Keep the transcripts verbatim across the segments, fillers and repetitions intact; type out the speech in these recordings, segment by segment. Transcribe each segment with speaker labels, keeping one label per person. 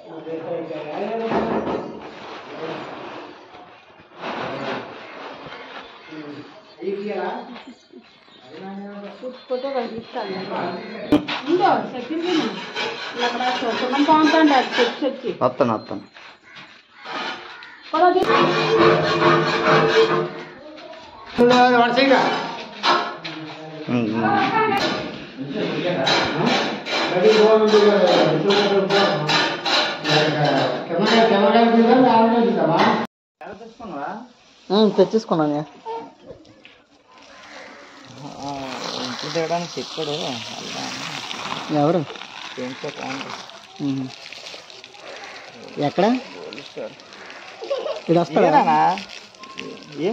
Speaker 1: photo కనిపిస్తాను ఉందో second అక్కడ చూడడం బాగుంటుంది అది తెచ్చి వచ్చి
Speaker 2: వస్తాను వస్తాను తెచ్చేసుకున్నాను ఇంటి తేయడానికి చెప్పాడు ఎవరు ఎక్కడ ఇది వస్తాడా ఏ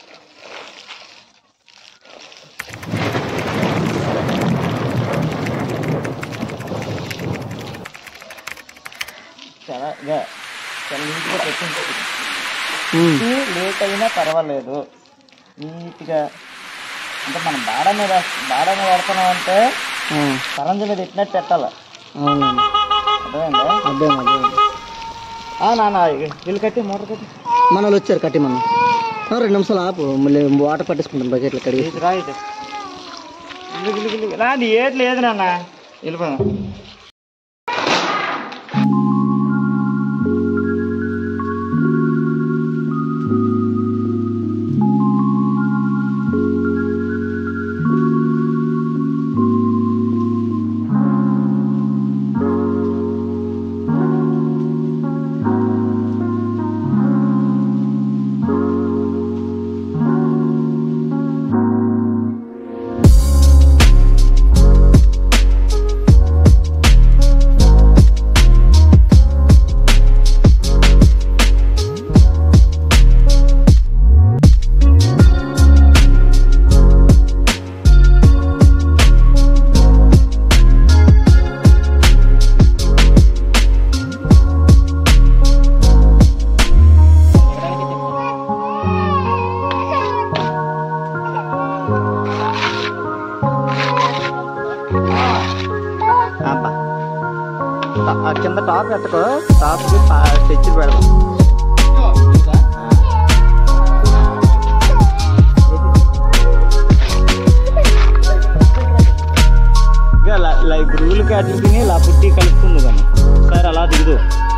Speaker 2: చాలా చాలా నీట్గా పెట్టింది లేట్ అయినా పర్వాలేదు నీట్గా అంటే మనం బాడ మీద బాడ మీద పెడుతున్నాం అంటే కరెంట్ మీద ఎట్టినట్టు పెట్టాలి అర్థమైందా అర్థం అర్థం నాన్న వీళ్ళు కట్టి మోటార్ కట్టి మన వాళ్ళు వచ్చారు కట్టి మనం రెండు నిమిషాలు ఆపు మళ్ళీ వాటర్ పట్టేసుకుంటాం బకెట్లు కడిగి రాయితే రాది ఏది లేదు నాన్న వెళ్ళిపోదాం కింద టాప్ ఎట్టుకో టాప్కి స్టిచ్ పెడదాం ఇక లైక్ రూల్ క్యాటింగ్ ఇలా పుట్టి కలుపుకుందు కానీ సరే అలా దిగుదు